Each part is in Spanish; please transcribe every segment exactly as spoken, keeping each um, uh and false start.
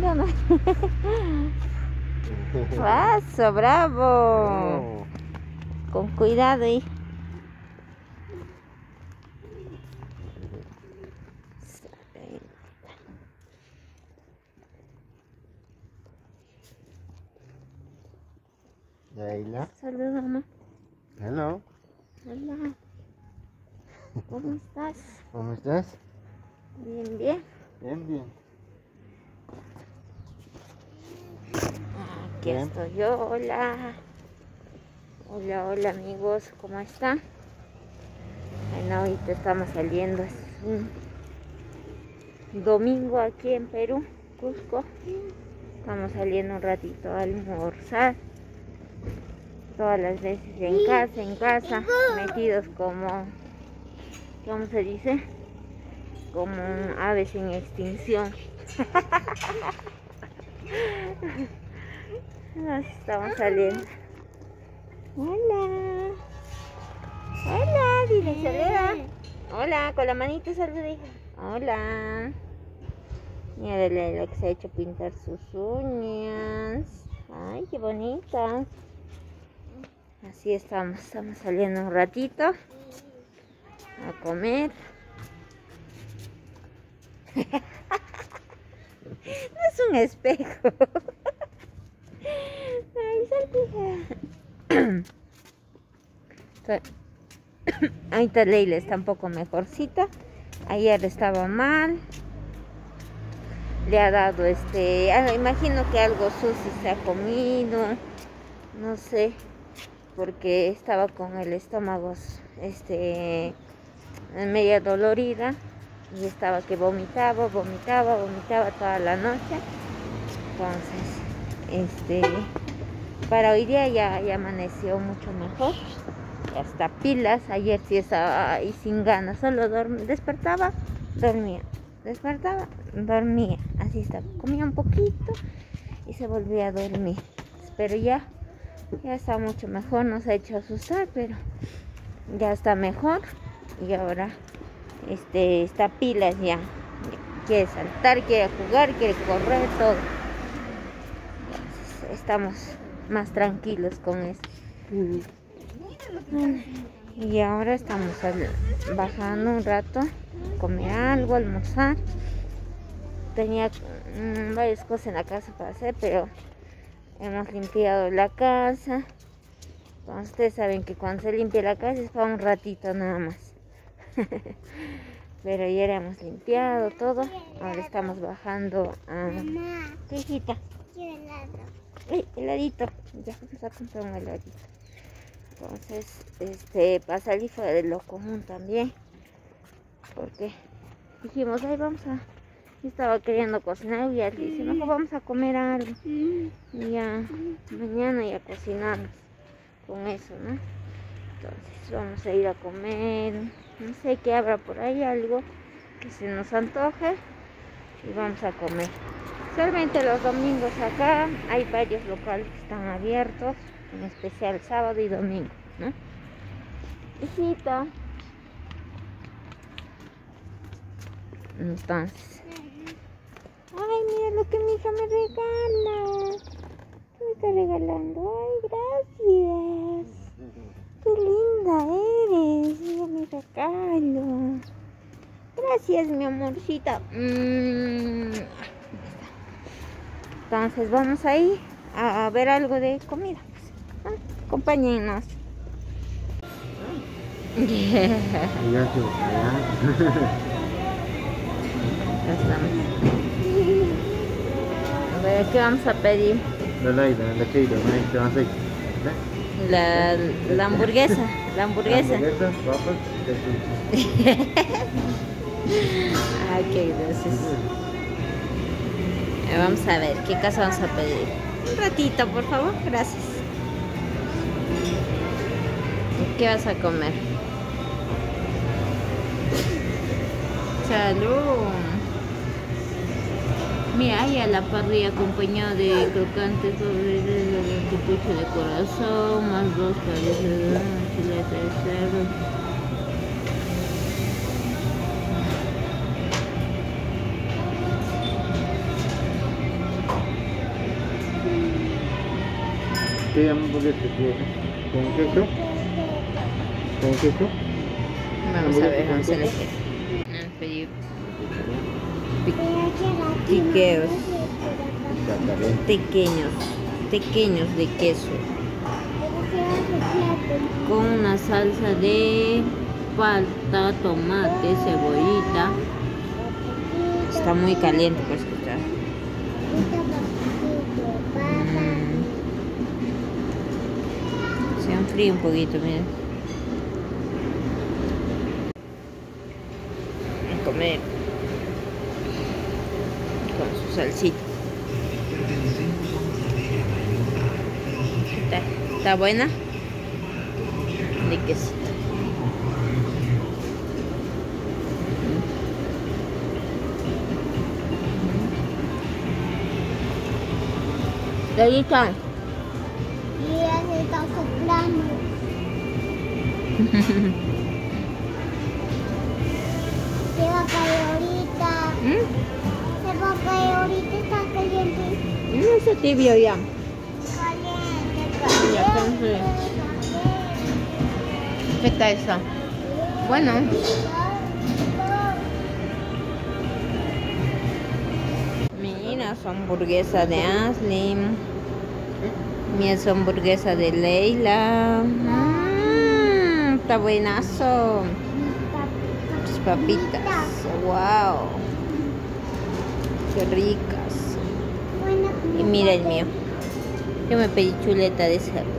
No, no. Paso, bravo. Oh. Con cuidado ahí. Leila. Saluda, mamá. Hello. Hola. ¿Cómo estás? ¿Cómo estás? Bien, bien. Bien, bien. Aquí Bien. estoy yo. Hola. Hola, hola amigos. ¿Cómo están? Bueno, ahorita estamos saliendo. Es un domingo aquí en Perú, Cusco. Estamos saliendo un ratito a almorzar. Todas las veces en casa, en casa, metidos como, ¿cómo se dice? Como aves en extinción. Nos estamos saliendo. Hola. Hola, dile, saluda. Hola, con la manita saluda, hija. Hola. Mira lo que se ha hecho pintar sus uñas. Ay, qué bonitas. Así estamos, estamos saliendo un ratito a comer. No es un espejo. Ay, salpija. Ahorita Leila está un poco mejorcita. Ayer estaba mal. Le ha dado este, imagino que algo sucio se ha comido. No sé, porque estaba con el estómago este media dolorida y estaba que vomitaba, vomitaba, vomitaba toda la noche. Entonces, este, para hoy día ya, ya amaneció mucho mejor. Hasta pilas. Ayer sí estaba ahí sin ganas, solo dormía, despertaba, dormía, despertaba, dormía, así estaba, comía un poquito y se volvía a dormir. Pero ya, ya está mucho mejor, nos ha hecho asustar, pero ya está mejor. Y ahora este está pilas ya, quiere saltar, quiere jugar, quiere correr, todo. Entonces, estamos más tranquilos con esto. Bueno, y ahora estamos bajando un rato, comer algo, almorzar. Tenía mmm, varias cosas en la casa para hacer, pero hemos limpiado la casa. Entonces, ustedes saben que cuando se limpia la casa es para un ratito nada más. Pero ayer hemos limpiado todo. Ahora estamos bajando a... ¿Qué, hijita? Quiero helado. Ay, heladito. Ya vamos a comprar un heladito. Entonces, este, para salir fuera de lo común también. Porque dijimos, ay, vamos a... Yo estaba queriendo cocinar y ya le dice, mejor vamos a comer algo. Y ya, mañana ya cocinamos con eso, ¿no? Entonces vamos a ir a comer, no sé qué habrá por ahí, algo que se nos antoje y vamos a comer. Solamente los domingos acá hay varios locales que están abiertos, en especial sábado y domingo, ¿no? Hijita. Entonces, ay, mira lo que mi hija me regala. ¿Qué me está regalando? Ay, gracias. Qué linda eres. Mira mi regalo. Gracias, mi amorcita. Mm. Entonces vamos ahí a ver algo de comida. Pues, ¿eh? Acompáñennos. Ya tú, Ya estamos. A ver, ¿qué vamos a pedir? La Leila, la Keila, ¿no? ¿Qué vas a hacer? La, la hamburguesa, la hamburguesa. Hamburguesa, papas, Ay, qué gracias. Eh, Vamos a ver, ¿qué casa vamos a pedir? Un ratito, por favor, gracias. ¿Qué vas a comer? Salud. Mira, hay a la parrilla acompañado de crocantes sobre el tupucho de corazón, más dos cabezas de chuleta de cerdo. ¿Qué llaman hamburguesa? ¿Con queso? ¿Con queso? Vamos a ver, vamos a elegir. Vamos a pedir piqueos pequeños, pequeños de queso. Con una salsa de palta, tomate, cebollita. Está muy caliente por escuchar. Mm. Se enfría un poquito, miren. A comer con su salsita. ¿Está, está buena? De quesito. Ahí está. Y ya se está soplando. Se va a caer ahorita. ¿Mm? Se va a caer ahorita, está caliente. No, está tibio ya. Caliente, Ya, caliente. entonces. ¿Qué está eso? Bueno. Mira, su hamburguesa de Aslim. Mira su hamburguesa de Leila. Mm, está buenazo. Sus papitas. Wow. Qué ricas. Y mira el mío. Yo me pedí chuleta de cerdo.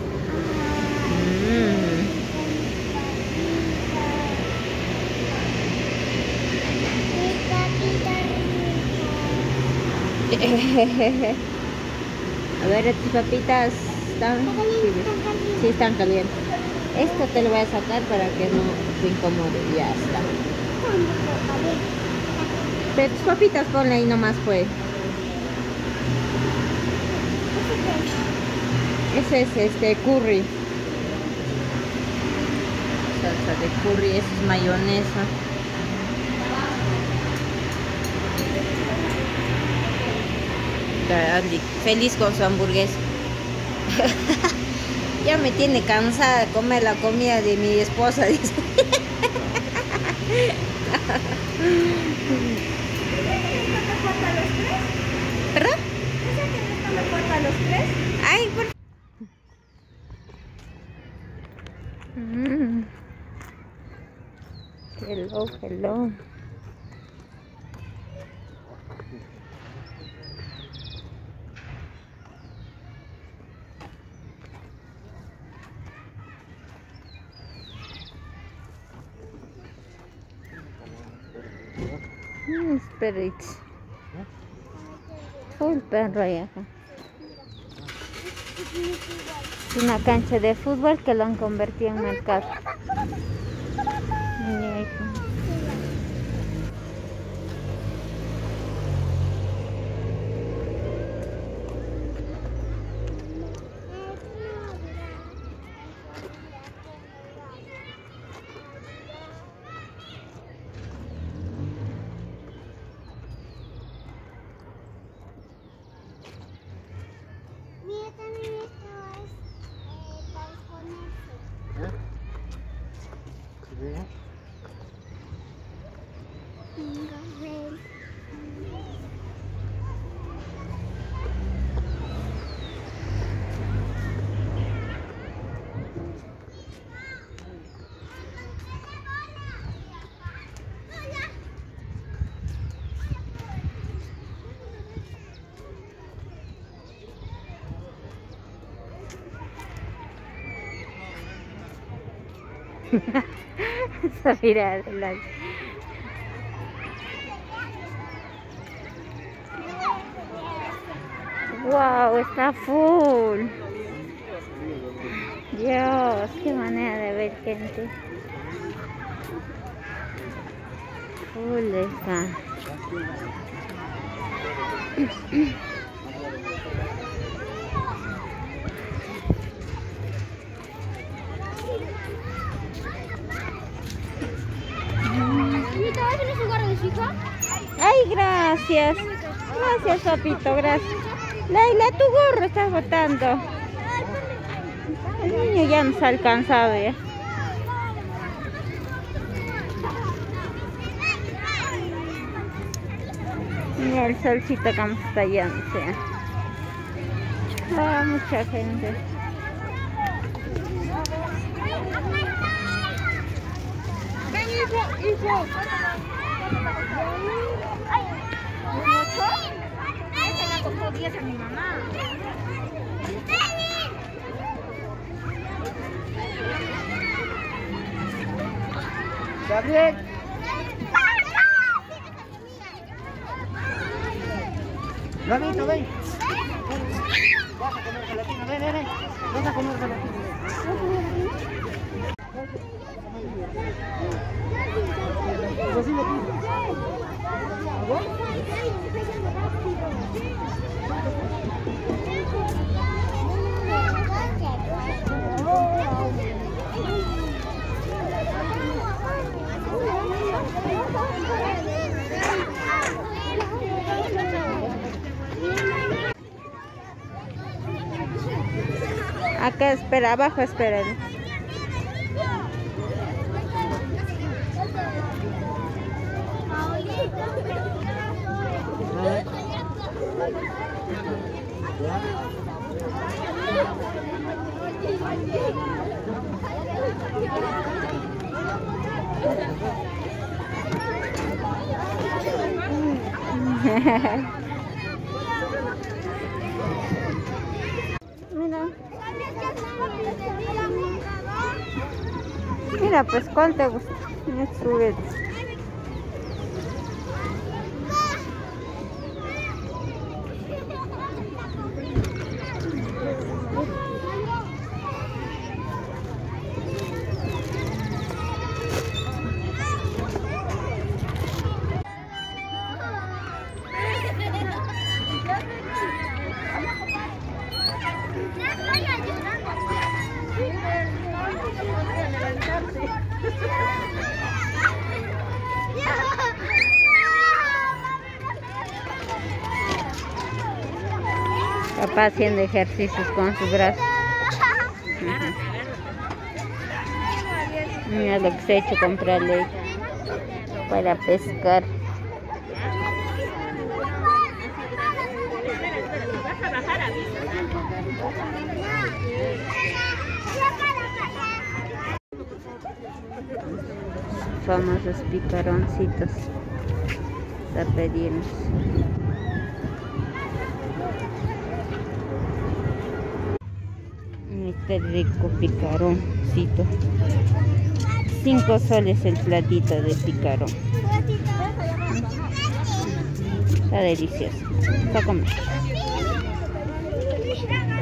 A ver, tus papitas están, sí, están calientes. Esto te lo voy a sacar para que no te incomode. Ya está. Pero tus papitas ponle ahí nomás, pues. Ese es este curry. Salsa de curry, esa es mayonesa. Feliz con su hamburguesa. Ya me tiene cansada de comer la comida de mi esposa, dice. ¿Perdón? Ay, por... Mm. Hello, hello. Mm, spirits. Full perro ahí acá. Es una cancha de fútbol que lo han convertido en mercado. Mira, hijo. Mira, también esto es eh, para ponerse. Venga, ven. Esa mirada de la... Wow, está full. Dios, qué manera de ver gente. Full está. Ay, gracias. Gracias, papito, gracias. Laila, tu gorro estás botando. El niño ya nos ha alcanzado ya. Mira el solcito como está yéndose. Ah, mucha gente. Ven, hijo, hijo. Esa la compró diez a mi mamá. Gabriel. Ramito, ven. Vas a comer gelatina, ven, ven, ven. Vas a comer gelatina. Cocina aquí. ¿Agua? Acá espera, abajo esperen. Mira. Mira, pues, ¿cuál te gusta? Mira, sube. Papá haciendo ejercicios con sus brazos. Uh-huh. Mira lo que se ha hecho, comprar leche para pescar. Famosos picaroncitos a pedirnos. Este rico picaroncito. Cinco soles el platito de picarón. Está delicioso. Está a comer.